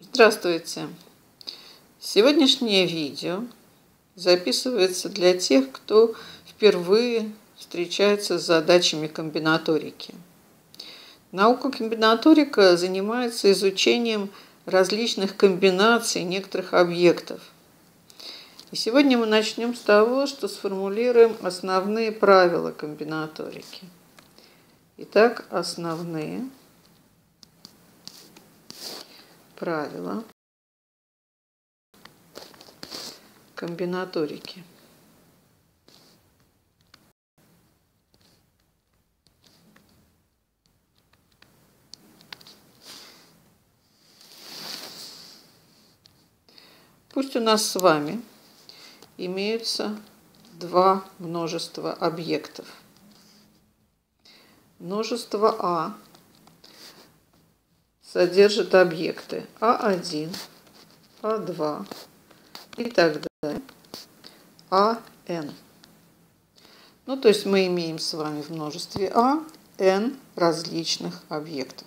Здравствуйте! Сегодняшнее видео записывается для тех, кто впервые встречается с задачами комбинаторики. Наука комбинаторика занимается изучением различных комбинаций некоторых объектов. И сегодня мы начнем с того, что сформулируем основные правила комбинаторики. Итак, основные правила комбинаторики. Пусть у нас с вами имеются два множества объектов. Множество А содержит объекты А1, А2 и так далее, АН. Ну, то есть мы имеем с вами в множестве А n различных объектов.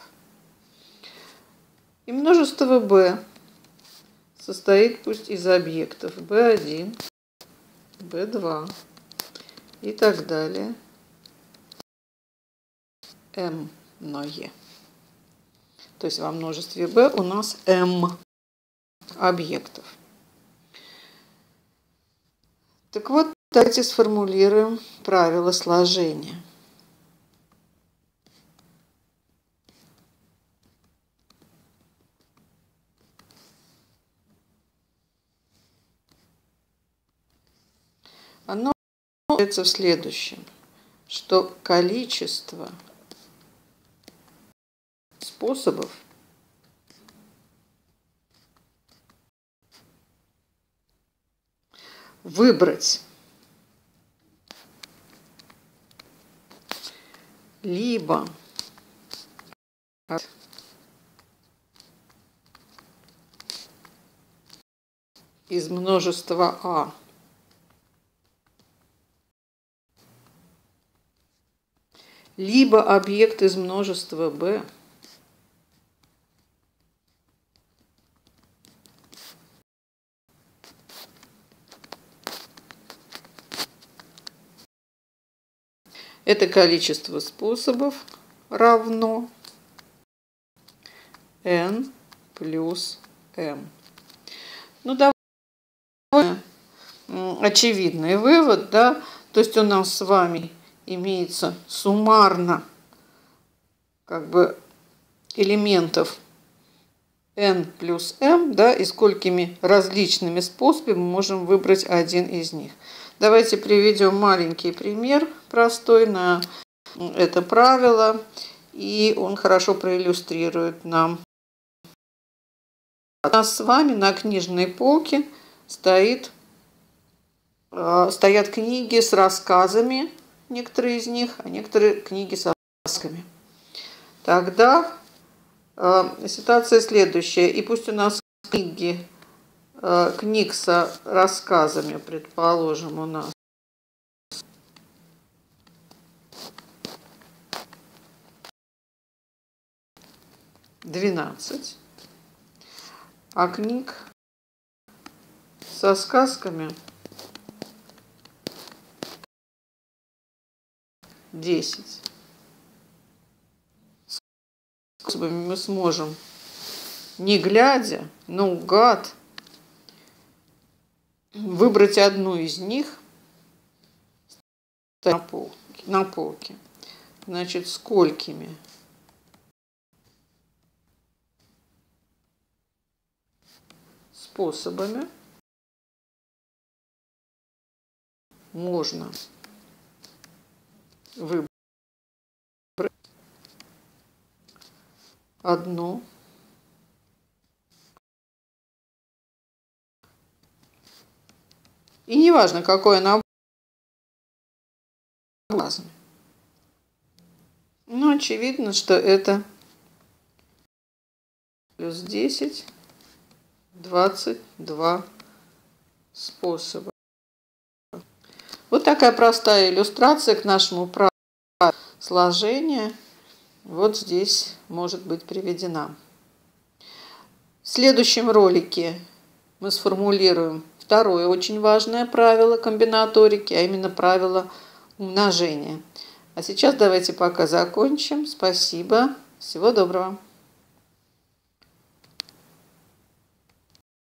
И множество B состоит пусть из объектов B1, B2 и так далее, m-ное. То есть во множестве B у нас m объектов. Так вот, давайте сформулируем правила сложения. Оно заключается в следующем, что количество способов выбрать либо из множества А либо объект из множества B это количество способов равно n плюс m. Ну, давай очевидный вывод, да? То есть у нас с вами имеется суммарно как бы элементов n плюс m, да, и сколькими различными способами мы можем выбрать один из них. Давайте приведем маленький пример простой на это правило, и он хорошо проиллюстрирует нам. У нас с вами на книжной полке стоят книги с рассказами, некоторые из них, а некоторые книги с рассказами. Тогда ситуация следующая. И пусть у нас книг с рассказами, предположим, у нас 12, а книг со сказками 10. Способами мы сможем, не глядя, наугад, выбрать одну из них на полке. Значит, сколькими способами можно выбрать одну и неважно, какой она будет. Но очевидно, что это плюс 10, 22 способа. Вот такая простая иллюстрация к нашему правилу сложения вот здесь может быть приведена. В следующем ролике мы сформулируем второе очень важное правило комбинаторики, а именно правило умножения. А сейчас давайте пока закончим. Спасибо. Всего доброго.